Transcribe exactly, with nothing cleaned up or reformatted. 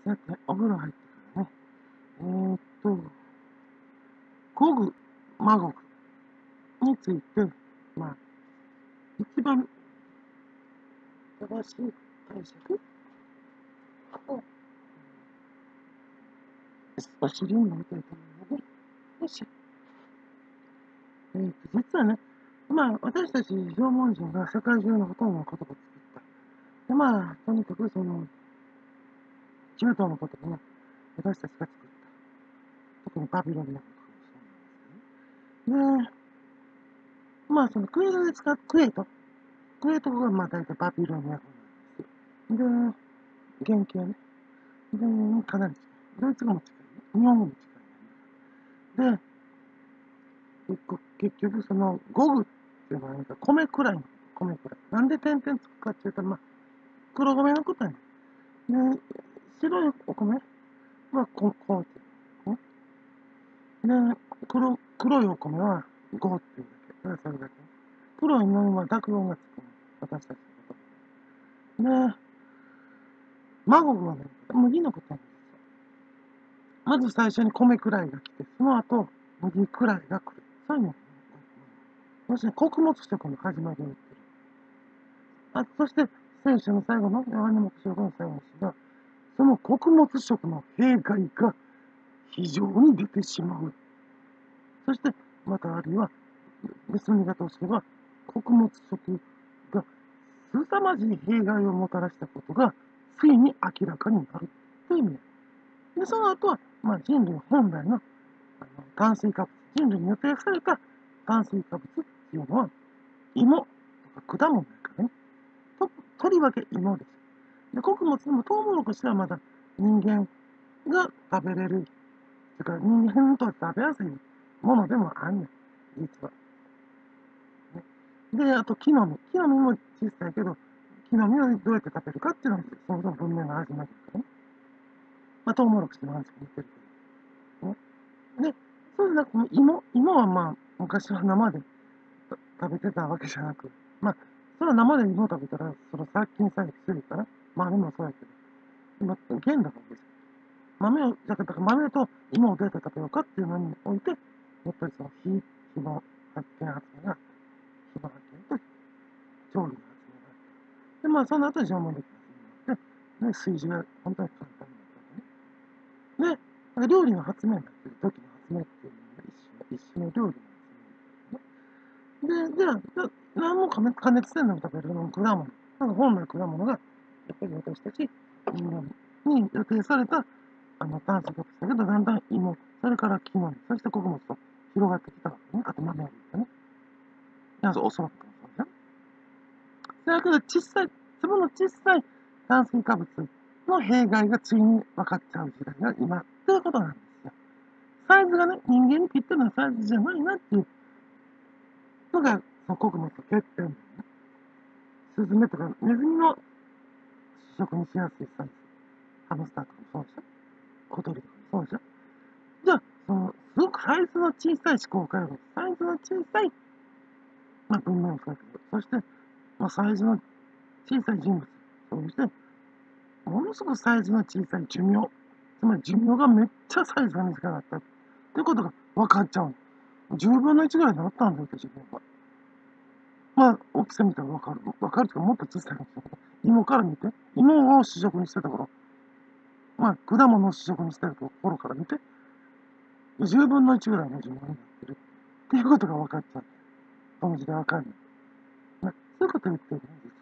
さて、お風呂入ってからね。えー、っと、古具、魔具について、まあ、一番正しい解釈をお尻に置いていたので、よし。えー、っと、実はね、まあ、私たち縄文人が世界中のほとんどの言葉を作った。で、まあ、とにかくその、中東の言葉を私たちが作った。特にバビロニアのことかもしれないですね。で、まあ、そのクエートで使う、クエート。クエートがまあ大体バビロニア語なんですよ。で、原型ね。で、かなり近い。ドイツ語も近い。日本語も近い。で、結局そのゴグっていうのは米くらいの米くらい。なんで点々つくかっていうと、まあ、黒米のことやね。で、白いお米はここうっていう。で、黒、黒いお米はゴーっていうだけ。それだけ。黒いのは濁音がつくの。私たちのこと。で、マゴグはね、麦のことなんですよ。まず最初に米くらいが来て、その後、麦くらいが来る。そういうの。要するに穀物食の始まりを言ってる。あ、そして、聖書の最後の、ヨハネ黙示録の最後の詩が、その穀物食の弊害が非常に出てしまう。そして、またあるいは、別の見方をすれば、穀物食が凄まじい弊害をもたらしたことが、ついに明らかになるという意味で、その後は、まあ、人類本来のあの炭水化物、人類に予定された炭水化物っていうのは、芋とか果物だからね。と、とりわけ芋です。で、穀物でもトウモロコシはまだ人間が食べれる、それから人間と食べやすいものでもあんねん、実は。ね、で、あと木の実。木の実も小さいけど、木の実をどうやって食べるかっていうのは、そもそも文明の始まりだからね。まあ、トウモロコシの話も似てるけど。ね。で、そうじゃなくて、芋、芋はまあ、昔は生で食べてたわけじゃなく、まあ、それは生で芋を食べたら、その殺菌作用するから、豆もそうやけど、今、現代のです。豆を、だから豆と芋をどうやって食べようかっていうのにおいて、やっぱりその火、火の発見、発明があった。火の発見と調理の発明があった。で、まあ、その後、縄文的な発明があって、で、炊事が本当に簡単になったね。で、料理の発明になってる時の発明っていうのが一種の、一種の料理の発明で、じゃあ、じゃあ何も加熱加熱せんのに食べるの果物。なんか本来果物が、やっぱり私たち人間に予定されたあの炭水化物だけど、だんだん芋、それから木の実、そして穀物と広がってきたわけね。あと豆を入れてね。いや、おそらくそうじゃん。だけど、小さい、粒の小さい炭水化物の弊害がついに分かっちゃう時代が今ということなんですよ。サイズがね、人間にぴったりなサイズじゃないなっていうのが、その穀物の欠点だよね。スズメとかネズミの主食にしやすいサイズ。ハムスターとかもそうでしょ。小鳥とかもそうでしょ。じゃあ、その、すごくサイズの小さい思考回路、サイズの小さい、まあ、文明をそうやけど、そして、まあ、サイズの小さい人物、そして、ものすごくサイズの小さい寿命、つまり寿命がめっちゃサイズが短かったっていうことが分かっちゃうの。じゅうぶんのいちぐらいになったんだよ、寿命が。まあ、大きさ見たら分かる。分かるというか、もっと小さいかもしれない。芋から見て、芋を主食にしてた頃、まあ、果物を主食にしてた頃から見て、じゅうぶんのいちぐらいの寿命になってるっていうことが分かっちゃう。その時代分かるの。そういうことを言ってるね、実